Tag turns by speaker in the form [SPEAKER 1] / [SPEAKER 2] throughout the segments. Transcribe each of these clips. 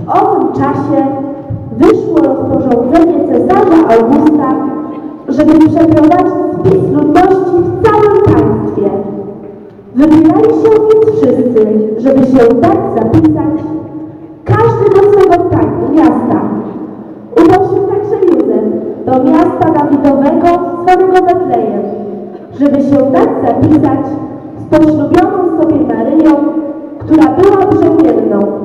[SPEAKER 1] W owym czasie wyszło rozporządzenie cesarza Augusta, żeby przeprowadzić spis ludności w całym państwie. Wybierali się więc wszyscy, żeby się dać zapisać, każdy do swego miasta. Udał się także Józef do miasta Dawidowego zwanego Betlejem, żeby się dać zapisać z poślubioną sobie Maryją, która była brzemienną.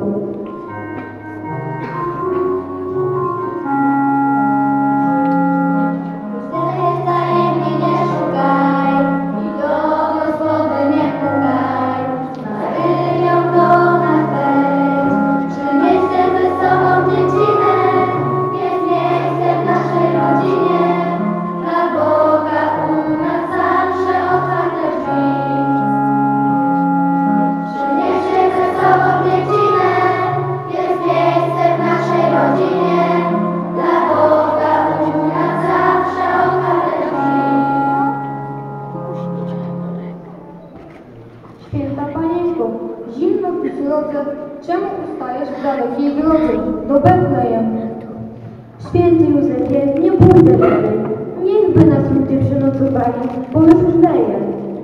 [SPEAKER 2] Czemu ustajesz w dalekiej drodze do Betlejem?
[SPEAKER 1] Święty Józefie, nie pójdę dalej. Niechby nas ludzie przenocowali, bo już leje.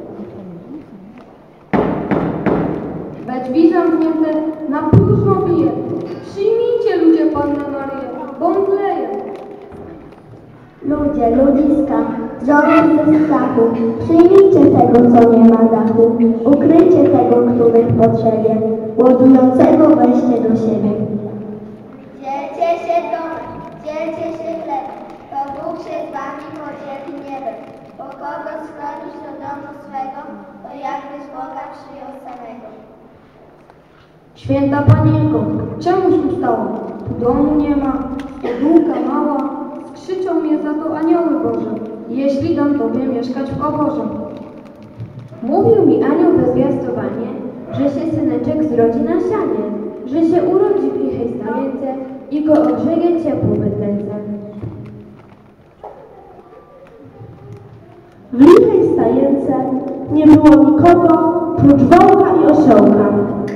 [SPEAKER 2] We drzwi zamknięte na próżno bije. Przyjmijcie ludzie Pannę Maryję, bo mdleje.
[SPEAKER 3] Ludzie, ludziska, zdrowi ze strachu, przyjmijcie tego, co nie ma dachu, ukryjcie tego, który w potrzebie, głodującego weźcie do siebie.
[SPEAKER 4] Dzielcie się chleb, bo Bóg się z wami podzieli niebem, bo kogo schronisz do domu swego, to jakbyś Boga przyjął samego.
[SPEAKER 2] Święta Panienko, czemuś ustało? Tu domu nie ma, podłółka mała, skrzyczą mnie za to anioły Boże, jeśli dam Tobie mieszkać w oborze.
[SPEAKER 1] Mówił mi anioł we zwiastowanie, że się syneczek zrodzi na sianie, że się urodzi w lichej stajence i go ogrzeje ciepło bydlęce. W lichej stajence nie było nikogo prócz wołka i osiołka.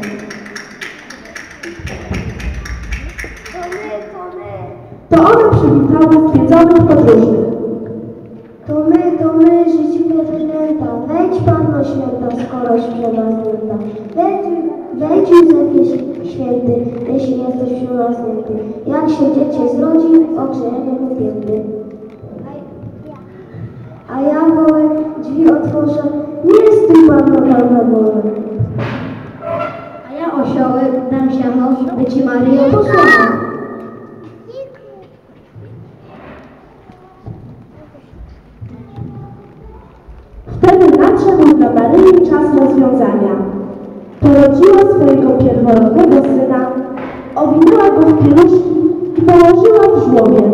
[SPEAKER 1] To one przywitały zwiedzonych podróżnych.
[SPEAKER 3] To my, życimy wynęta, wejdź Panno Święta, skoro śpiewa znęta. Wejdź Józefie Święty, jeśli jesteś wśród nas święty. Jak się dziecię zrodzi, ogrzejemy mu pięty. A ja wołę, drzwi otworzę, nie stój Panno tam na dole.
[SPEAKER 1] A ja osiołek dam siano, by Ci Maryjo posłała. Wtedy nadszedł dla Maryi czas rozwiązania. Porodziła swojego pierworodnego syna, owinęła go w pieluszki i położyła w żłobie.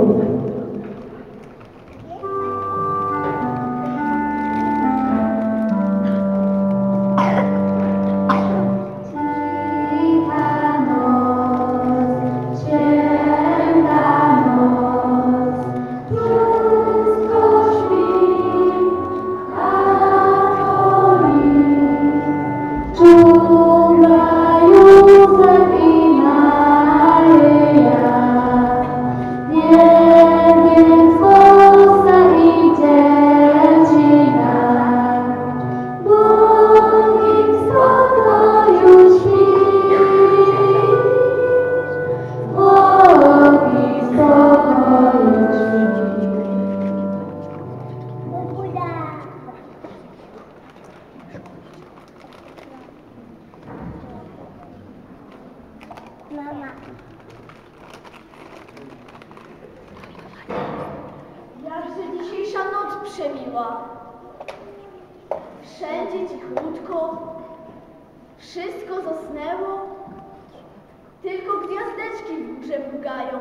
[SPEAKER 4] Jakże dzisiejsza noc przemiła. Wszędzie cichutko, wszystko zasnęło, tylko gwiazdeczki w górze bugają.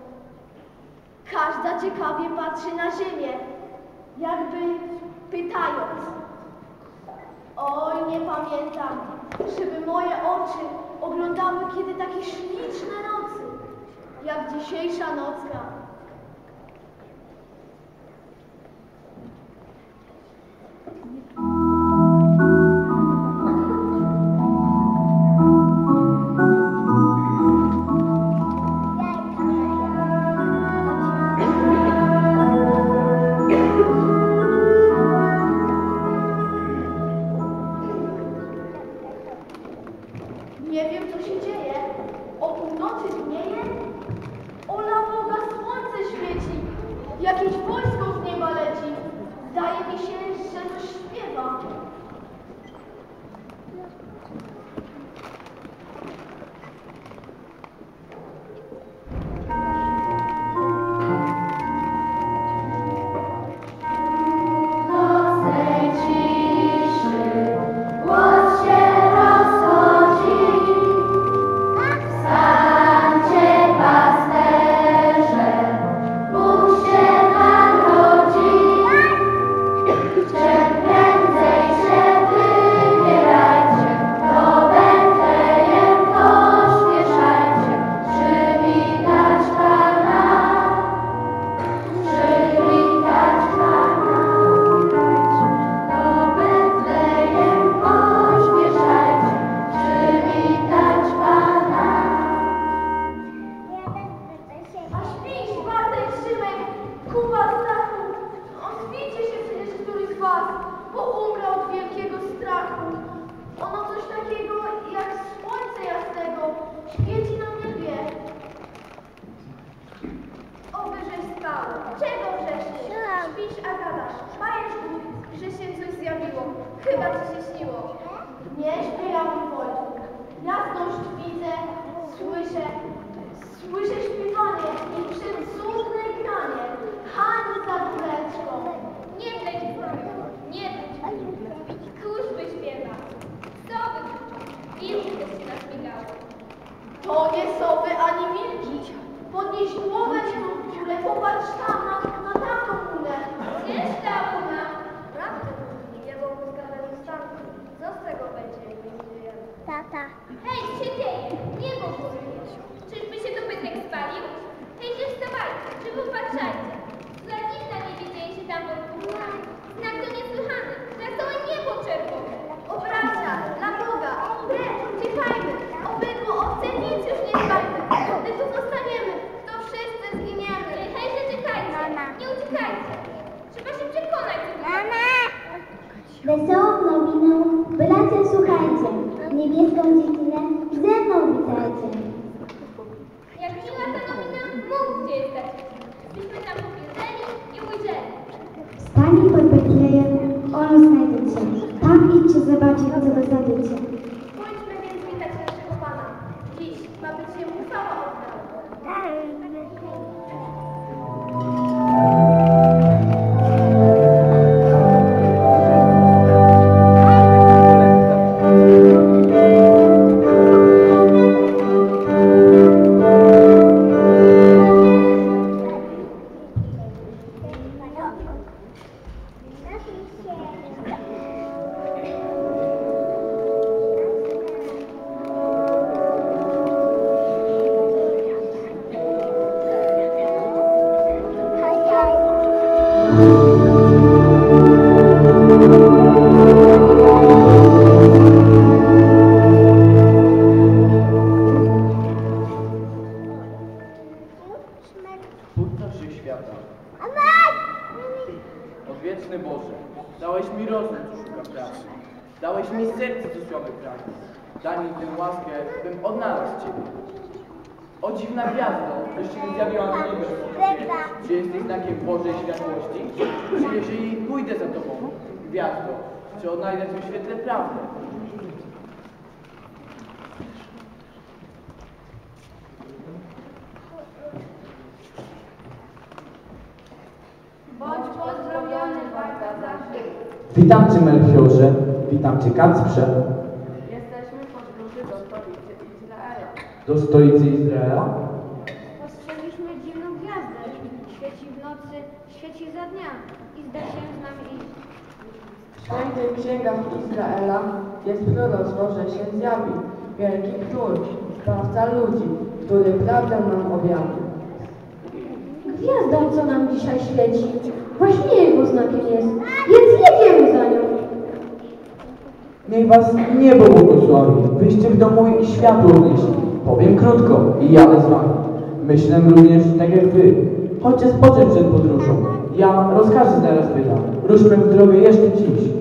[SPEAKER 4] Każda ciekawie patrzy na ziemię, jakby pytając: oj, nie pamiętam, żeby moje oczy oglądały kiedy takie śliczne nocy, jak dzisiejsza nocka. Wojtka ci się śniło. Nie śpię ja mój Wojtku. Jasność widzę, słyszę śpiewanie i przecudne granie. Hani za góreczką.
[SPEAKER 5] Nie pleć, nie pleć. Kuźby śpiewa. Sowy krzyczą. Wilki też się naśmigały.
[SPEAKER 4] To nie sowy ani wilki. Podnieś głowę w górę, popatrz tam na tamtą górę.
[SPEAKER 5] Gdzież ta una?
[SPEAKER 4] Prawdę mówi, niebo błyskawe stanku. Co z tego będzie, jak nie żyjemy?
[SPEAKER 3] Tata.
[SPEAKER 5] Hej, co się dzieje? Niebo góry. Czyżby się dobytek spalił? Hejże wstawajcie, czy popatrzajcie. Za nic na niebie dzieje się tam pod chmurami. Znak to niesłychany, na całe niebo czerwone.
[SPEAKER 4] O bracia, dla Boga, uciekajmy. Obydwu odcennicy już nie dbajmy. My tu zostaniemy, to wszyscy zginiemy.
[SPEAKER 5] Hejże czekajcie, nie uciekajcie. Trzeba się przekonać, co tu
[SPEAKER 3] Wesołą nowiną, bracia, słuchajcie. Niebieską dziedzinę ze mną witajcie.
[SPEAKER 5] Jak miła ta nowina, mów, gdzie jesteście. Byśmy tam powiedzeni i ujrzeli.
[SPEAKER 3] Stani pod Betlejem, ono znajdziecie. Tam idźcie zobaczyć, co wy znajdziecie.
[SPEAKER 4] Pójdźmy więc witać naszego Pana. Dziś ma być jemu chwała oddana.
[SPEAKER 6] Twórca świata. Odwieczny Boże, dałeś mi rozum, co szuka pracy. Dałeś mi serce, co słabe pragnie. Daj mi tę łaskę, bym odnalazł Ciebie. O dziwna gwiazdo, żeś się zjawiła na niebie. Czy jesteś znakiem Bożej światłości? Czy jeżeli pójdę za Tobą, gwiazdo, czy odnajdę w tym świetle prawdę?
[SPEAKER 2] Bądź pozdrowiony, Baltazarze.
[SPEAKER 7] Witam Cię, Melchiorze, witam Cię, Kacprze.
[SPEAKER 2] Jesteśmy w podróży do stolicy Izraela.
[SPEAKER 7] Do stolicy Izraela?
[SPEAKER 2] Postrzegliśmy dziwną gwiazdę. Świeci w nocy, świeci za dnia i zda się z nami iść.
[SPEAKER 8] W świętych księgach Izraela jest proroctwo, że się zjawi wielki król, Zbawca ludzi, który prawdę nam objawi.
[SPEAKER 2] Gwiazda, co nam dzisiaj świeci, właśnie jego znakiem jest, więc jedziemy za nią.
[SPEAKER 7] Niech Was niebo błogosławi. Wyjście w domu i światło wnieśli. Powiem krótko i jadę z Wami. Myślę również tak jak Wy. Chodźcie spocząć przed podróżą. Ja rozkazy zaraz wydam. Ruszmy w drogę jeszcze dziś.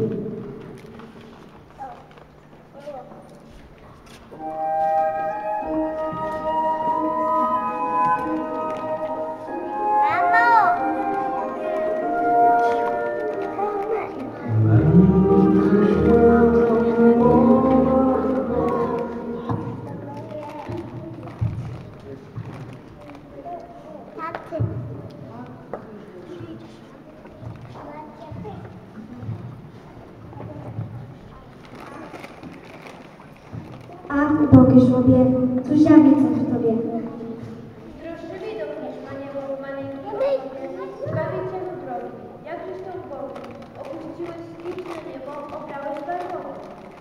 [SPEAKER 3] Ach, ubogi człowieku, cóż ja widzę w Tobie?
[SPEAKER 4] Droższy widok niż na niebo maleńki. Zbawicielu drogi, jakżeś to ubogi. Opuściłeś śliczne niebo, obrałeś barwą.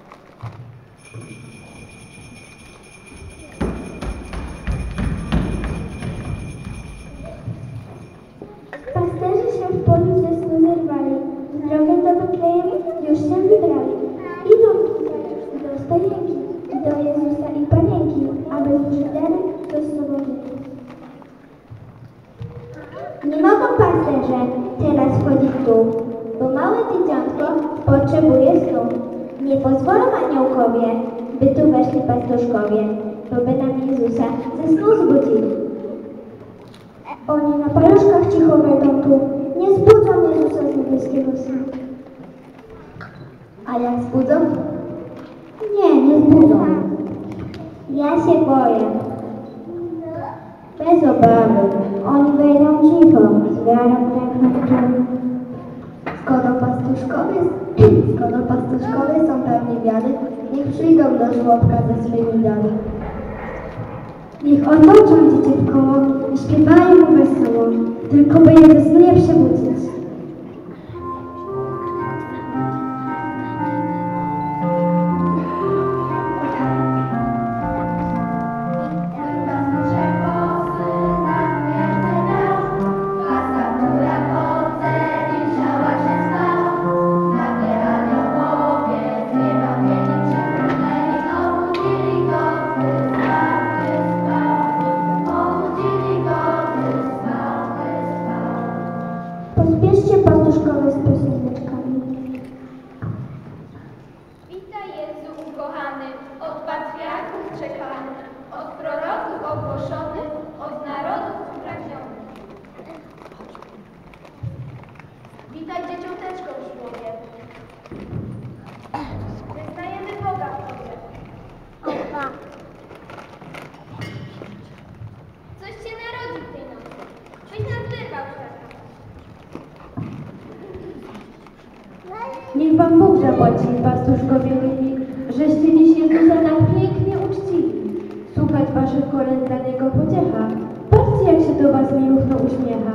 [SPEAKER 3] Pasterze się w polu ze snu zerwali, w drogę do Betlejem już się wybrali. Idą tutaj do stajenki, do Jezusa i Panienki, aby złożyć dary do sobą żyć. Nie mogą pasterze teraz wchodzić tu, bo małe dzieciątko potrzebuje snu. Nie pozwolą aniołkowie, by tu weszli pastuszkowie, bo by nam Jezusa ze snu zbudzili. Oni na paluszkach cicho wejdą tu, nie zbudzą Jezusa z niebieskiego snu. A jak zbudzą Bez obawy. Oni wejdą cicho, z wiarą ręką. Skoro pastuszkowie są pewni wiary, niech przyjdą do żłobka ze swymi dary. Niech otoczą dziecię w koło i śpiewają mu wesoło, tylko by je ze snu nie przebudzić. Pospieszcie pastuszkowie z pioseneczkami.
[SPEAKER 5] Witaj Jezu ukochany, od patriarchów czekany, od proroków ogłoszony, od narodów upragniony. Witaj dzieciąteczko w żłobie. Wyznajemy Boga w Tobie. Coś się narodzi w tej nocy. Byś nas wyrwał, szatan.
[SPEAKER 1] Niech wam Bóg zapłaci, pastuszkowie mili, żeście dziś Jezusa tak pięknie uczcili. Słuchać waszych kolęd dla Niego pociecha. Patrzcie, jak się do was miłówno uśmiecha.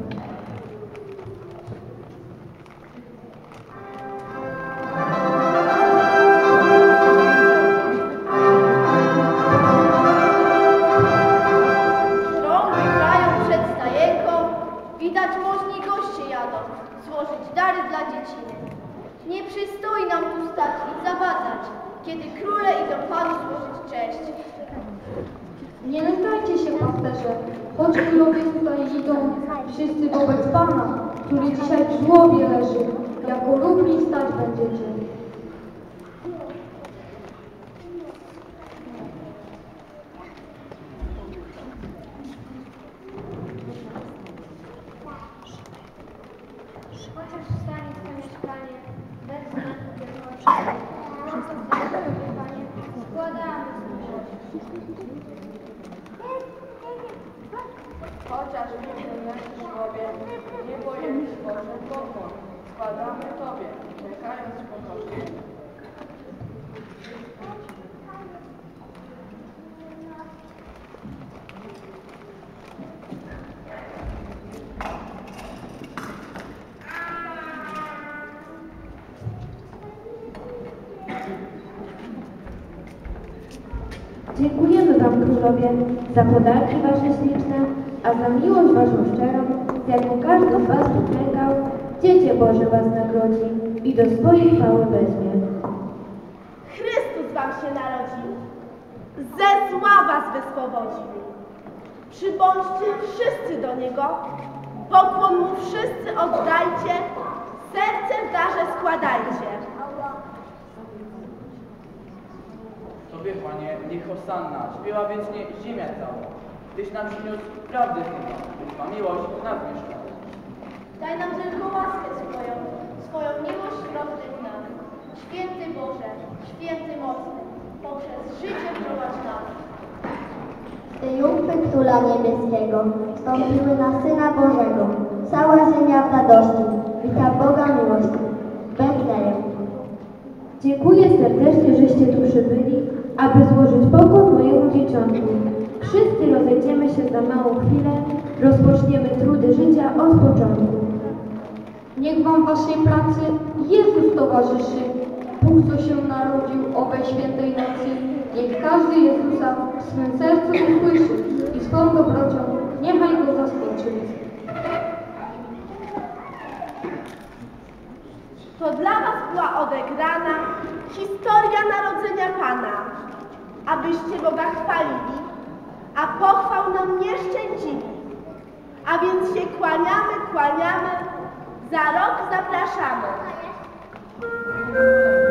[SPEAKER 9] Trąby grają przed stajenką, widać możni goście jadą, złożyć dary dla dzieciny. Nie przystoi nam tu stać i zawadzać, kiedy króle idą Panu złożyć cześć.
[SPEAKER 2] Nie lękajcie się, pasterze, choć królowie tutaj idą, wszyscy wobec Pana, który dzisiaj w żłobie leży, jako równi stać będziecie.
[SPEAKER 5] Chociaż wstanie Twe mieszkanie, bez znaku wielkości. Panie, składamy
[SPEAKER 8] Chociaż piękny nasz człowiek, nie boimy się Boże pokój. Składamy Tobie, czekając pokornie.
[SPEAKER 1] Dziękujemy wam, królowie, za podarki wasze śliczne, a za miłość waszą szczerą, z jaką każdy z was uklękał, Dziecię Boże was nagrodzi i do swojej chwały weźmie.
[SPEAKER 9] Chrystus wam się narodził, ze zła was wyswobodził. Przybądźcie wszyscy do Niego, pokłon Mu wszyscy oddajcie, serce w darze składajcie.
[SPEAKER 6] Tobie, Panie, niech hosanna, śpiewa wiecznie ziemia cała. Tyś nam przyniósł prawdę chyba, ma miłość nas mieszka.
[SPEAKER 9] Daj nam tylko łaskę swoją miłość rozlew nam. Święty Boże, święty mocny, poprzez życie prowadź nas.
[SPEAKER 3] Triumfy Króla Niebieskiego wstąpiły na Syna Bożego. Cała ziemia w radości wita Boga miłości. Betlejem.
[SPEAKER 1] Dziękuję serdecznie, żeście tu przybyli, aby złożyć pokłon mojemu dzieciątku. Wszyscy rozejdziemy się za małą chwilę, rozpoczniemy trudy życia od początku.
[SPEAKER 2] Niech wam w waszej pracy Jezus towarzyszy. Bóg, co się narodził owej świętej nocy, niech każdy Jezusa w swym sercu usłyszy i swą dobrocią niechaj go zaskoczy.
[SPEAKER 9] To dla was była odegrana historia narodzenia Pana, abyście Boga chwalili, a pochwał nam nie szczędzili. A więc się kłaniamy, za rok zapraszamy.